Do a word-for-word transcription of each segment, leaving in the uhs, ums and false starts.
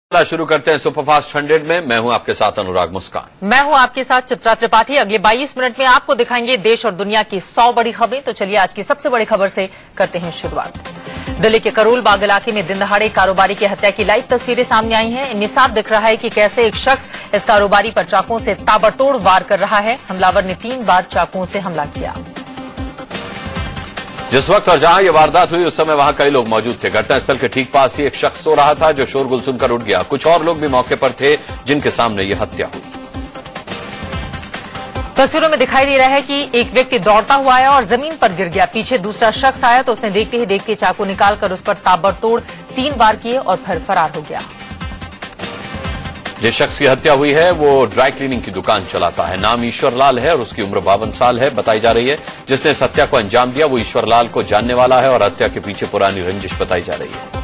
शुरू करते हैं सुपरफास्ट हंड्रेड में। मैं हूं आपके साथ अनुराग मुस्कान। मैं हूं आपके साथ चित्रा त्रिपाठी। अगले बाईस मिनट में आपको दिखाएंगे देश और दुनिया की सौ बड़ी खबरें। तो चलिए आज की सबसे बड़ी खबर से करते हैं शुरुआत। दिल्ली के करोल बाग इलाके में दिन दहाड़े कारोबारी की हत्या की लाइव तस्वीरें सामने आई हैं। इनमें साफ दिख रहा है कि कैसे एक शख्स इस कारोबारी पर चाकुओं से ताबड़तोड़ वार कर रहा है। हमलावर ने तीन बार चाकुओं से हमला किया। जिस वक्त और जहां ये वारदात हुई उस समय वहां कई लोग मौजूद थे। घटनास्थल के ठीक पास ही एक शख्स सो रहा था जो शोरगुल सुनकर उठ गया। कुछ और लोग भी मौके पर थे जिनके सामने ये हत्या हुई। तस्वीरों में दिखाई दे रहा है कि एक व्यक्ति दौड़ता हुआ आया और जमीन पर गिर गया। पीछे दूसरा शख्स आया तो उसने देखते ही देखते चाकू निकालकर उस पर ताबड़तोड़ तीन वार किए और फिर फरार हो गया। जिस शख्स की हत्या हुई है वो ड्राई क्लीनिंग की दुकान चलाता है। नाम ईश्वर लाल है और उसकी उम्र बावन साल है बताई जा रही है। जिसने इस हत्या को अंजाम दिया वो ईश्वर लाल को जानने वाला है और हत्या के पीछे पुरानी रंजिश बताई जा रही है।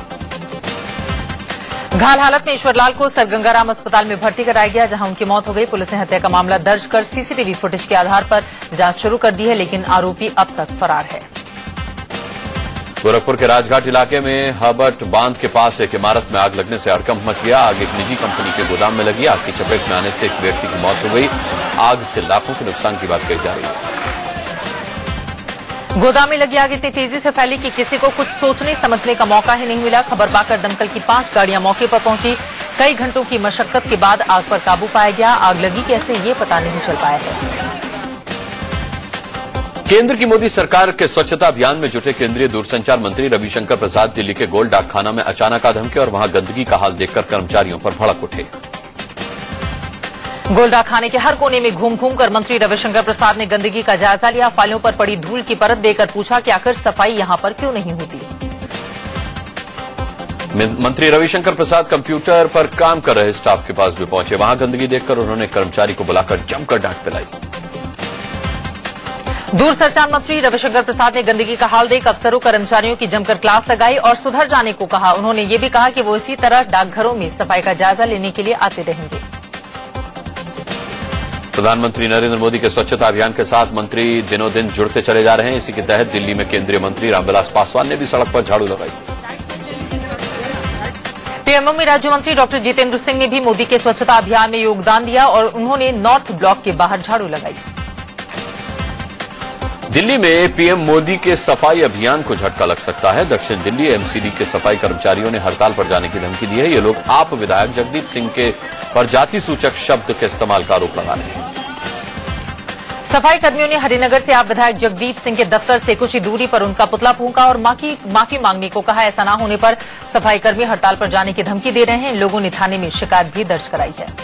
घायल हालत में ईश्वर लाल को सर गंगाराम अस्पताल में भर्ती कराया गया जहां उनकी मौत हो गई। पुलिस ने हत्या का मामला दर्ज कर सीसीटीवी फुटेज के आधार पर जांच शुरू कर दी है, लेकिन आरोपी अब तक फरार है। गोरखपुर के राजघाट इलाके में हर्बर्ट बांध के पास एक इमारत में आग लगने से हड़कंप मच गया। आग एक निजी कंपनी के गोदाम में लगी। आग की चपेट में आने से एक व्यक्ति की मौत हो गई। आग से लाखों के नुकसान की बात कही जा रही है। गोदाम में लगी आग इतनी तेजी से फैली कि किसी को कुछ सोचने समझने का मौका ही नहीं मिला। खबर पाकर दमकल की पांच गाड़ियां मौके पर पहुंची। कई घंटों की मशक्कत के बाद आग पर काबू पाया गया। आग लगी कैसे ये पता नहीं चल पाया है। केंद्र की मोदी सरकार के स्वच्छता अभियान में जुटे केंद्रीय दूरसंचार मंत्री रविशंकर प्रसाद दिल्ली के गोल डाकखाना में अचानक आ धमके और वहां गंदगी का हाल देखकर कर्मचारियों पर भड़क उठे। गोल डाकखाने के हर कोने में घूम घूम कर मंत्री रविशंकर प्रसाद ने गंदगी का जायजा लिया। फाइलों पर पड़ी धूल की परत देकर पूछा कि आखिर सफाई यहां पर क्यों नहीं होती। मंत्री रविशंकर प्रसाद कंप्यूटर पर काम कर रहे स्टाफ के पास भी पहुंचे। वहां गंदगी देखकर उन्होंने कर्मचारी को बुलाकर जमकर डांट पिलाई। दूरसंचार मंत्री रविशंकर प्रसाद ने गंदगी का हाल देख अफसरों कर्मचारियों की जमकर क्लास लगाई और सुधर जाने को कहा। उन्होंने ये भी कहा कि वो इसी तरह डाकघरों में सफाई का जायजा लेने के लिए आते रहेंगे। प्रधानमंत्री नरेंद्र मोदी के स्वच्छता अभियान के साथ मंत्री दिनों दिन जुड़ते चले जा रहे हैं। इसी के तहत दिल्ली में केंद्रीय मंत्री रामविलास पासवान ने भी सड़क पर झाड़ू लगाई। पीएमओ राज्य मंत्री डॉक्टर जितेंद्र सिंह ने भी मोदी के स्वच्छता अभियान में योगदान दिया और उन्होंने नॉर्थ ब्लॉक के बाहर झाड़ू लगाई। दिल्ली में पीएम मोदी के सफाई अभियान को झटका लग सकता है। दक्षिण दिल्ली एमसीडी के सफाई कर्मचारियों ने हड़ताल पर जाने की धमकी दी है। ये लोग आप विधायक जगदीप सिंह के पर जाति सूचक शब्द के इस्तेमाल का आरोप लगा रहे हैं। सफाई कर्मियों ने हरिनगर से आप विधायक जगदीप सिंह के दफ्तर से कुछ ही दूरी पर उनका पुतला फूंका और माफी माफी मांगने को कहा। ऐसा न होने पर सफाई कर्मी हड़ताल पर जाने की धमकी दे रहे हैं। इन लोगों ने थाने में शिकायत भी दर्ज कराई है।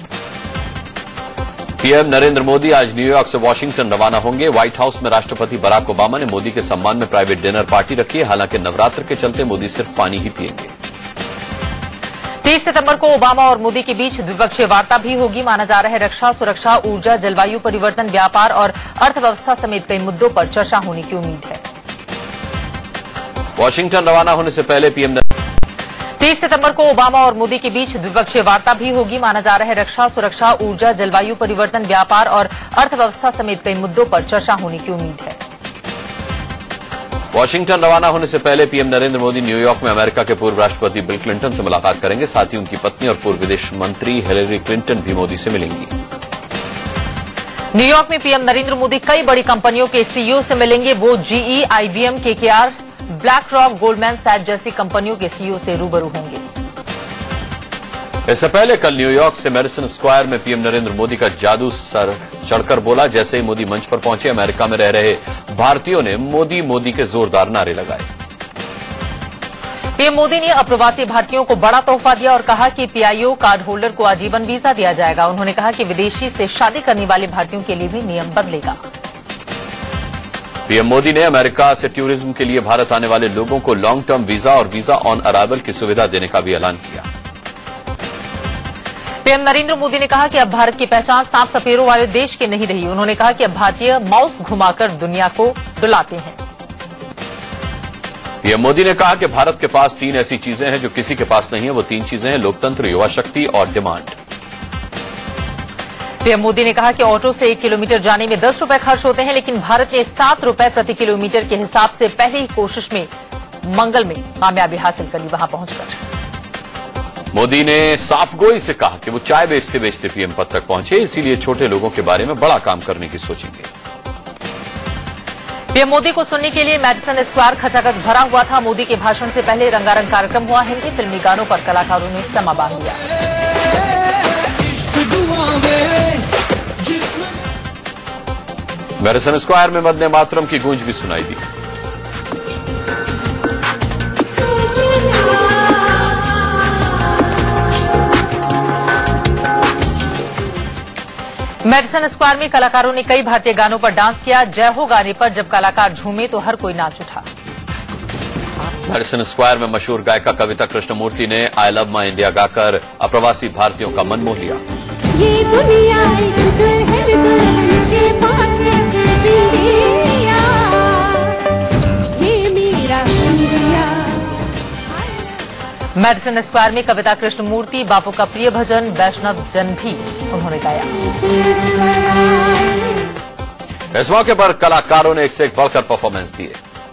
पीएम नरेंद्र मोदी आज न्यूयॉर्क से वॉशिंगटन रवाना होंगे। व्हाइट हाउस में राष्ट्रपति बराक ओबामा ने मोदी के सम्मान में प्राइवेट डिनर पार्टी रखी है। हालांकि नवरात्र के चलते मोदी सिर्फ पानी ही पिएंगे। तीस सितंबर को ओबामा और मोदी के बीच द्विपक्षीय वार्ता भी होगी। माना जा रहा है रक्षा, सुरक्षा, ऊर्जा, जलवायु परिवर्तन, व्यापार और अर्थव्यवस्था समेत कई मुद्दों पर चर्चा होने की उम्मीद है। वॉशिंगटन रवाना होने से पहले पीएम तीस सितंबर को ओबामा और मोदी के बीच द्विपक्षीय वार्ता भी होगी। माना जा रहा है रक्षा, सुरक्षा, ऊर्जा, जलवायु परिवर्तन, व्यापार और अर्थव्यवस्था समेत कई मुद्दों पर चर्चा होने की उम्मीद है। वॉशिंगटन रवाना होने से पहले पीएम नरेंद्र मोदी न्यूयॉर्क में अमेरिका के पूर्व राष्ट्रपति बिल क्लिंटन से मुलाकात करेंगे। साथ ही उनकी पत्नी और पूर्व विदेश मंत्री हिलेरी क्लिंटन भी मोदी से मिलेंगी। न्यूयॉर्क में पीएम नरेंद्र मोदी कई बड़ी कंपनियों के सीईओ से मिलेंगे। वो GE, IBM, KKR, BlackRock, Goldman सैक्स जैसी कंपनियों के सीईओ से रूबरू होंगे। इससे पहले कल न्यूयॉर्क से मैडिसन स्क्वायर में पीएम नरेंद्र मोदी का जादू सर चढ़कर बोला। जैसे ही मोदी मंच पर पहुंचे अमेरिका में रह रहे भारतीयों ने मोदी मोदी के जोरदार नारे लगाए। पीएम मोदी ने अप्रवासी भारतीयों को बड़ा तोहफा दिया और कहा कि पीआईओ कार्ड होल्डर को आजीवन वीजा दिया जाएगा। उन्होंने कहा कि विदेशी से शादी करने वाले भारतीयों के लिए भी नियम बदलेगा। पीएम मोदी ने अमेरिका से टूरिज्म के लिए भारत आने वाले लोगों को लॉन्ग टर्म वीजा और वीजा ऑन अराइवल की सुविधा देने का भी ऐलान किया। पीएम नरेंद्र मोदी ने कहा कि अब भारत की पहचान सांप सपेरों वाले देश की नहीं रही। उन्होंने कहा कि अब भारतीय माउस घुमाकर दुनिया को डुलाते हैं। पीएम मोदी ने कहा कि भारत के पास तीन ऐसी चीजें हैं जो किसी के पास नहीं है। वो तीन चीजें हैं लोकतंत्र, युवा शक्ति और डिमांड। पीएम मोदी ने कहा कि ऑटो से एक किलोमीटर जाने में दस रुपए खर्च होते हैं, लेकिन भारत ने सात रुपए प्रति किलोमीटर के हिसाब से पहले ही कोशिश में मंगल में कामयाबी हासिल कर ली वहां पहुंचकर। मोदी ने साफ गोई से कहा कि वो चाय बेचते बेचते पीएम पद तक पहुंचे, इसीलिए छोटे लोगों के बारे में बड़ा काम करने की सोचेंगे। पीएम मोदी को सुनने के लिए मैडिसन स्क्वायर खचाखच भरा हुआ था। मोदी के भाषण से पहले रंगारंग कार्यक्रम हुआ। हिंदी फिल्मी गानों पर कलाकारों ने समा बांध दिया। मैडिसन स्क्वायर में वंदे मातरम की गूंज भी सुनाई दी। मैडिसन स्क्वायर में कलाकारों ने कई भारतीय गानों पर डांस किया। जय हो गाने पर जब कलाकार झूमे तो हर कोई नाच उठा। मैडिसन स्क्वायर में मशहूर गायिका कविता कृष्णमूर्ति ने आई लव माई इंडिया गाकर अप्रवासी भारतीयों का मन मोह लिया। ये दुनिया एक दुल्हन दुल्हन के पाके इंडिया, ये मेरा इंडिया। मैडिसन स्क्वायर में कविता कृष्णमूर्ति, बापू का प्रिय भजन वैष्णव जन भी उन्होंने गाया। इस मौके पर कलाकारों ने एक से एक बढ़कर परफॉर्मेंस दिए।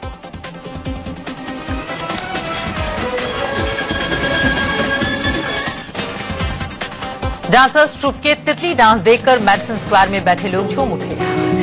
डांसर्स ट्रूप के तितली डांस देखकर मैडिसन स्क्वायर में बैठे लोग झूम उठे।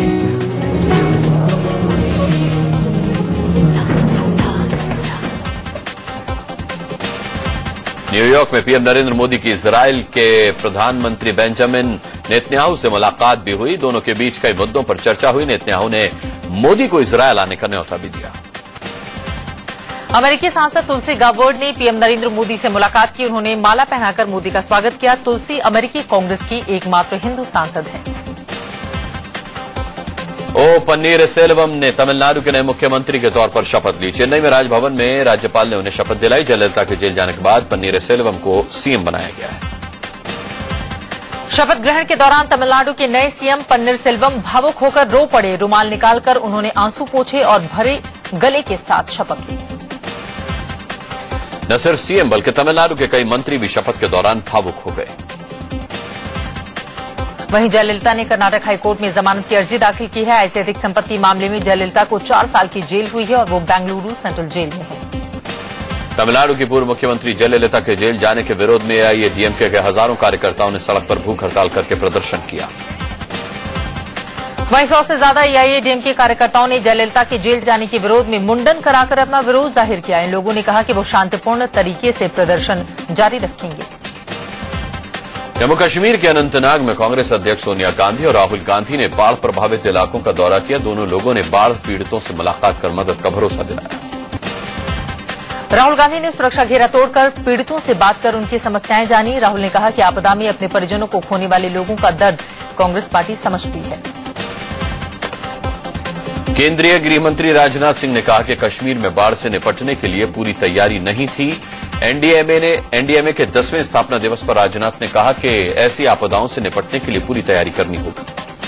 न्यूयॉर्क में पीएम नरेंद्र मोदी की इजराइल के प्रधानमंत्री बेंजामिन नेतन्याहू से मुलाकात भी हुई। दोनों के बीच कई मुद्दों पर चर्चा हुई। नेतन्याहू ने मोदी को इजराइल आने का न्योता भी दिया। अमेरिकी सांसद तुलसी गाबर्ड ने पीएम नरेंद्र मोदी से मुलाकात की। उन्होंने माला पहनाकर मोदी का स्वागत किया। तुलसी अमेरिकी कांग्रेस की एकमात्र हिंदू सांसद हैं। ओ पन्नीरसेल्वम ने तमिलनाडु के नए मुख्यमंत्री के तौर पर शपथ ली। चेन्नई में राजभवन में राज्यपाल ने उन्हें शपथ दिलाई। जयललिता के जेल जाने के बाद पन्नीरसेल्वम को सीएम बनाया गया है। शपथ ग्रहण के दौरान तमिलनाडु के नए सीएम पन्नीरसेल्वम भावुक होकर रो पड़े। रुमाल निकालकर उन्होंने आंसू पोंछे और भरे गले के साथ शपथ ली। न सिर्फ सीएम बल्कि तमिलनाडु के कई मंत्री भी शपथ के दौरान भावुक हो गए। वहीं जयललिता ने कर्नाटक हाईकोर्ट में जमानत की अर्जी दाखिल की है। ऐसे अधिक संपत्ति मामले में जयललिता को चार साल की जेल हुई है और वो बेंगलुरु सेंट्रल जेल में है। तमिलनाडु की पूर्व मुख्यमंत्री जयललिता के जेल जाने के विरोध में एआईएडीएमके के हजारों कार्यकर्ताओं ने सड़क पर भूख हड़ताल करके प्रदर्शन किया। वहीं सौ से ज्यादा एआईएडीएमके कार्यकर्ताओं ने जयललिता के जेल जाने के विरोध में मुंडन कराकर अपना विरोध जाहिर किया। इन लोगों ने कहा कि वो शांतिपूर्ण तरीके से प्रदर्शन जारी रखेंगे। जम्मू कश्मीर के अनंतनाग में कांग्रेस अध्यक्ष सोनिया गांधी और राहुल गांधी ने बाढ़ प्रभावित इलाकों का दौरा किया। दोनों लोगों ने बाढ़ पीड़ितों से मुलाकात कर मदद का भरोसा दिलाया। राहुल गांधी ने सुरक्षा घेरा तोड़कर पीड़ितों से बात कर उनकी समस्याएं जानी। राहुल ने कहा कि आपदा में अपने परिजनों को खोने वाले लोगों का दर्द कांग्रेस पार्टी समझती है। केंद्रीय गृह मंत्री राजनाथ सिंह ने कहा कि कश्मीर में बाढ़ से निपटने के लिए पूरी तैयारी नहीं थी। एनडीएमए ने एनडीएमए के दसवें स्थापना दिवस पर राजनाथ ने कहा कि ऐसी आपदाओं से निपटने के लिए पूरी तैयारी करनी होगी।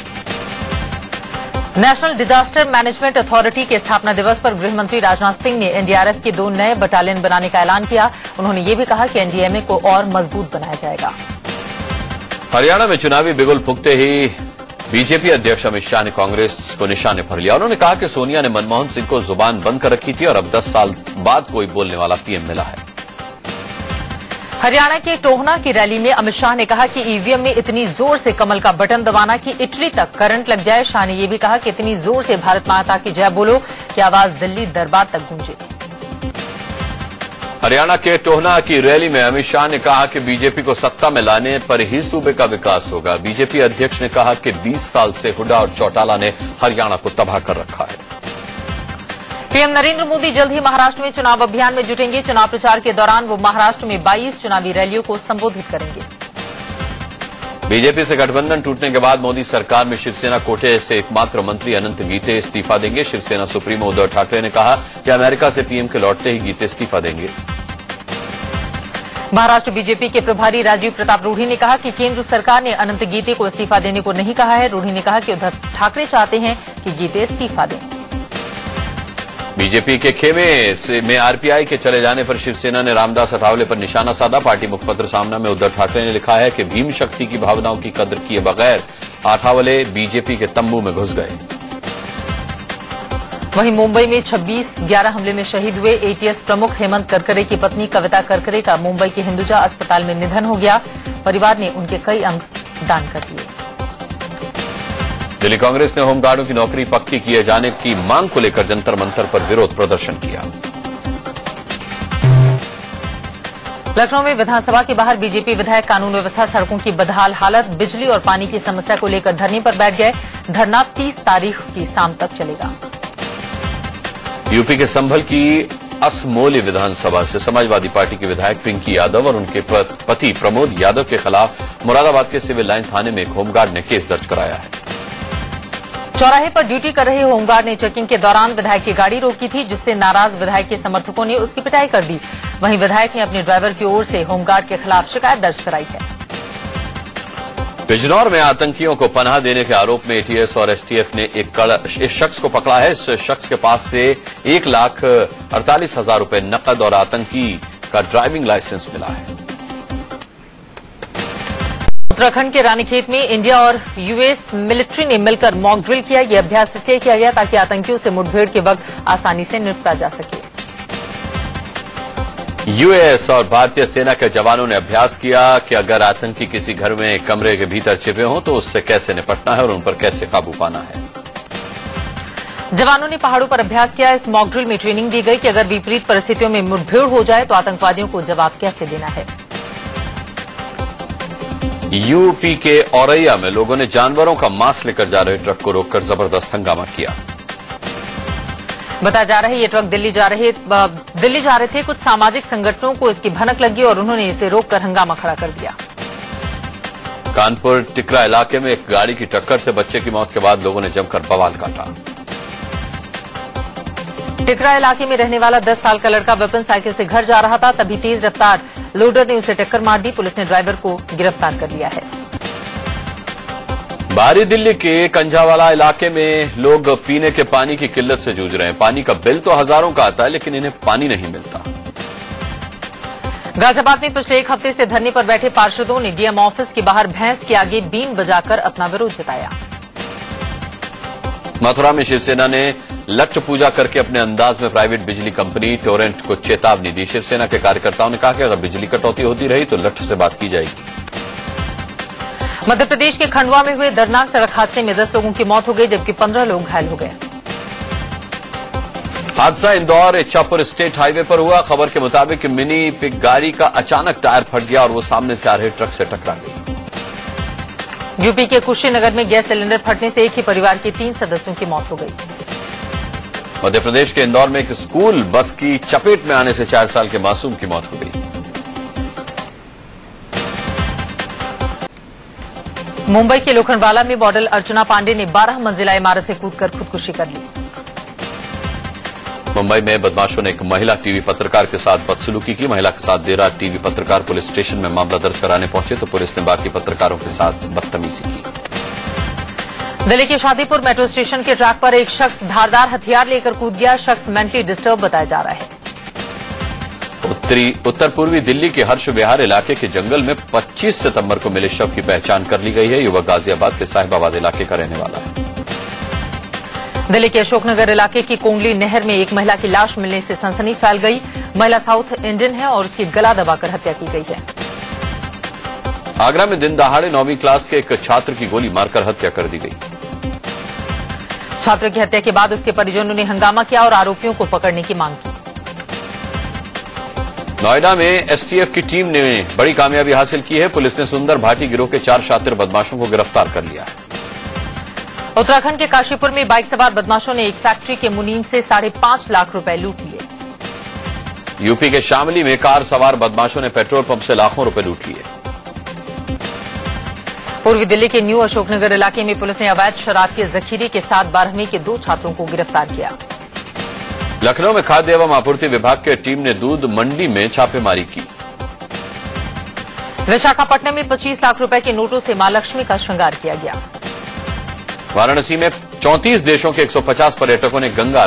नेशनल डिजास्टर मैनेजमेंट अथॉरिटी के स्थापना दिवस पर गृह मंत्री राजनाथ सिंह ने एनडीआरएफ के दो नए बटालियन बनाने का ऐलान किया। उन्होंने ये भी कहा कि एनडीएमए को और मजबूत बनाया जाएगा। हरियाणा में चुनावी बिगुल फूंकते ही बीजेपी अध्यक्ष अमित शाह ने कांग्रेस को निशाने पर लिया। उन्होंने कहा कि सोनिया ने मनमोहन सिंह को जुबान बंद कर रखी थी और अब दस साल बाद कोई बोलने वाला पीएम मिला है। हरियाणा के टोहना की रैली में अमित शाह ने कहा कि ईवीएम में इतनी जोर से कमल का बटन दबाना कि इटली तक करंट लग जाए। शाह ने यह भी कहा कि इतनी जोर से भारत माता की जय बोलो कि आवाज दिल्ली दरबार तक गूंजे। हरियाणा के टोहना की रैली में अमित शाह ने कहा कि बीजेपी को सत्ता में लाने पर ही सूबे का विकास होगा। बीजेपी अध्यक्ष ने कहा कि बीस साल से हुड्डा और चौटाला ने हरियाणा को तबाह कर रखा है। पीएम नरेंद्र मोदी जल्द ही महाराष्ट्र में चुनाव अभियान में जुटेंगे। चुनाव प्रचार के दौरान वो महाराष्ट्र में बाईस चुनावी रैलियों को संबोधित करेंगे। बीजेपी से गठबंधन टूटने के बाद मोदी सरकार में शिवसेना कोटे से एकमात्र मंत्री अनंत गीते इस्तीफा देंगे। शिवसेना सुप्रीमो उद्धव ठाकरे ने कहा कि अमेरिका से पीएम के लौटते ही गीते इस्तीफा देंगे। महाराष्ट्र बीजेपी के प्रभारी राजीव प्रताप रूढ़ी ने कहा कि केंद्र सरकार ने अनंत गीते को इस्तीफा देने को नहीं कहा है। रूढ़ी ने कहा कि उद्धव ठाकरे चाहते हैं कि गीते इस्तीफा दें। बीजेपी के खेमे से में आरपीआई के चले जाने पर शिवसेना ने रामदास अठावले पर निशाना साधा। पार्टी मुखपत्र सामना में उद्धव ठाकरे ने लिखा है कि भीम शक्ति की भावनाओं की कद्र किए बगैर अठावले बीजेपी के तंबू में घुस गए। वहीं मुंबई में छब्बीस ग्यारह हमले में शहीद हुए एटीएस प्रमुख हेमंत करकरे की पत्नी कविता करकरे का मुंबई के हिंदुजा अस्पताल में निधन हो गया। परिवार ने उनके कई अंग दान कर दिए। दिल्ली कांग्रेस ने होमगार्डों की नौकरी पक्की किए जाने की मांग को लेकर जंतर मंतर पर विरोध प्रदर्शन किया। लखनऊ में विधानसभा के बाहर बीजेपी विधायक कानून व्यवस्था, सड़कों की बदहाल हालत, बिजली और पानी की समस्या को लेकर धरने पर बैठ गए। धरना तीस तारीख की शाम तक चलेगा। यूपी के संभल की असमोली विधानसभा से समाजवादी पार्टी के विधायक पिंकी यादव और उनके पति प्रमोद यादव के खिलाफ मुरादाबाद के सिविल लाइन थाने में एक होमगार्ड ने केस दर्ज कराया है। चौराहे पर ड्यूटी कर रहे होमगार्ड ने चेकिंग के दौरान विधायक की गाड़ी रोकी थी, जिससे नाराज विधायक के समर्थकों ने उसकी पिटाई कर दी। वहीं विधायक ने अपने ड्राइवर की ओर से होमगार्ड के खिलाफ शिकायत दर्ज कराई है। बिजनौर में आतंकियों को पनाह देने के आरोप में एटीएस और एसटीएफ ने एक, कड़, एक शख्स को पकड़ा है। इस शख्स के पास से एक लाख अड़तालीस हजार रूपये नकद और आतंकी का ड्राइविंग लाइसेंस मिला है। उत्तराखंड के रानीखेत में इंडिया और यूएस मिलिट्री ने मिलकर मॉक ड्रिल किया। यह अभ्यास इसलिए किया गया ताकि आतंकियों से मुठभेड़ के वक्त आसानी से निपटा जा सके। यूएस और भारतीय सेना के जवानों ने अभ्यास किया कि अगर आतंकी किसी घर में कमरे के भीतर छिपे हों तो उससे कैसे निपटना है और उन पर कैसे काबू पाना है। जवानों ने पहाड़ों पर अभ्यास किया। इस मॉक ड्रिल में ट्रेनिंग दी गई कि अगर विपरीत परिस्थितियों में मुठभेड़ हो जाए तो आतंकवादियों को जवाब कैसे देना है। यूपी के औरैया में लोगों ने जानवरों का मांस लेकर जा रहे ट्रक को रोककर जबरदस्त हंगामा किया। बताया जा रहा है ये ट्रक दिल्ली जा रहे दिल्ली जा रहे थे। कुछ सामाजिक संगठनों को इसकी भनक लगी और उन्होंने इसे रोककर हंगामा खड़ा कर दिया। कानपुर टिकरा इलाके में एक गाड़ी की टक्कर से बच्चे की मौत के बाद लोगों ने जमकर बवाल काटा। टिकरा इलाके में रहने वाला दस साल का लड़का वेपन साइकिल से घर जा रहा था, तभी तेज रफ्तार लोडर ने उसे टक्कर मार दी। पुलिस ने ड्राइवर को गिरफ्तार कर लिया है। बाहरी दिल्ली के कंझावाला इलाके में लोग पीने के पानी की किल्लत से जूझ रहे हैं। पानी का बिल तो हजारों का आता है, लेकिन इन्हें पानी नहीं मिलता। गाजियाबाद में पिछले एक हफ्ते से धरने पर बैठे पार्षदों ने डीएम ऑफिस के बाहर भैंस के आगे बीन बजाकर अपना विरोध जताया। मथुरा में शिवसेना ने लठ पूजा करके अपने अंदाज में प्राइवेट बिजली कंपनी टोरेंट को चेतावनी दी। शिवसेना के कार्यकर्ताओं ने कहा कि अगर बिजली कटौती होती रही तो लठ से बात की जाएगी। मध्य प्रदेश के खंडवा में हुए दर्दनाक सड़क हादसे में दस लोगों की मौत हो गई, जबकि पंद्रह लोग घायल हो गए। हादसा इंदौर इच्छापुर स्टेट हाईवे पर हुआ। खबर के मुताबिक मिनी पिक गाड़ी का अचानक टायर फट गया और वो सामने से आ रहे ट्रक से टकरा गई। यूपी के कुशीनगर में गैस सिलेंडर फटने से एक ही परिवार के तीन सदस्यों की मौत हो गई। मध्य प्रदेश के इंदौर में एक स्कूल बस की चपेट में आने से चार साल के मासूम की मौत हो गई। मुंबई के लोखंडवाला में मॉडल अर्चना पांडे ने बारह मंजिला इमारत से कूदकर खुदकुशी कर ली। मुंबई में बदमाशों ने एक महिला टीवी पत्रकार के साथ बदसलूकी की। महिला के साथ देर रात टीवी पत्रकार पुलिस स्टेशन में मामला दर्ज कराने पहुंचे तो पुलिस ने बाकी पत्रकारों के साथ बदतमीजी की। दिल्ली के शादीपुर मेट्रो स्टेशन के ट्रैक पर एक शख्स धारदार हथियार लेकर कूद गया। शख्स मेंटली डिस्टर्ब बताया जा रहा है। उत्तरी उत्तर पूर्वी दिल्ली के हर्ष विहार इलाके के जंगल में पच्चीस सितंबर को मिले शव की पहचान कर ली गई है। युवक गाजियाबाद के साहिबाबाद इलाके का रहने वाला है। दिल्ली के अशोकनगर इलाके की कोंगली नहर में एक महिला की लाश मिलने से सनसनी फैल गई। महिला साउथ इंडियन है और उसकी गला दबाकर हत्या की गई है। आगरा में दिन दहाड़े नौवीं क्लास के एक छात्र की गोली मारकर हत्या कर दी गई। छात्र की हत्या के बाद उसके परिजनों ने हंगामा किया और आरोपियों को पकड़ने की मांग की। नोएडा में एसटीएफ की टीम ने बड़ी कामयाबी हासिल की है। पुलिस ने सुंदर भाटी गिरोह के चार शातिर बदमाशों को गिरफ्तार कर लिया है। उत्तराखंड के काशीपुर में बाइक सवार बदमाशों ने एक फैक्ट्री के मुनीम से साढ़े पांच लाख रुपए लूट लिए। यूपी के शामली में कार सवार बदमाशों ने पेट्रोल पंप से लाखों रुपए लूट लिए। पूर्वी दिल्ली के न्यू अशोकनगर इलाके में पुलिस ने अवैध शराब के जखीरे के साथ बारहवीं के दो छात्रों को गिरफ्तार किया। लखनऊ में खाद्य एवं आपूर्ति विभाग की टीम ने दूध मंडी में छापेमारी की। विशाखापट्टनम में पच्चीस लाख रुपए के नोटों से मां लक्ष्मी का श्रृंगार किया गया। वाराणसी में चौंतीस देशों के एक सौ पचास पर्यटकों ने गंगा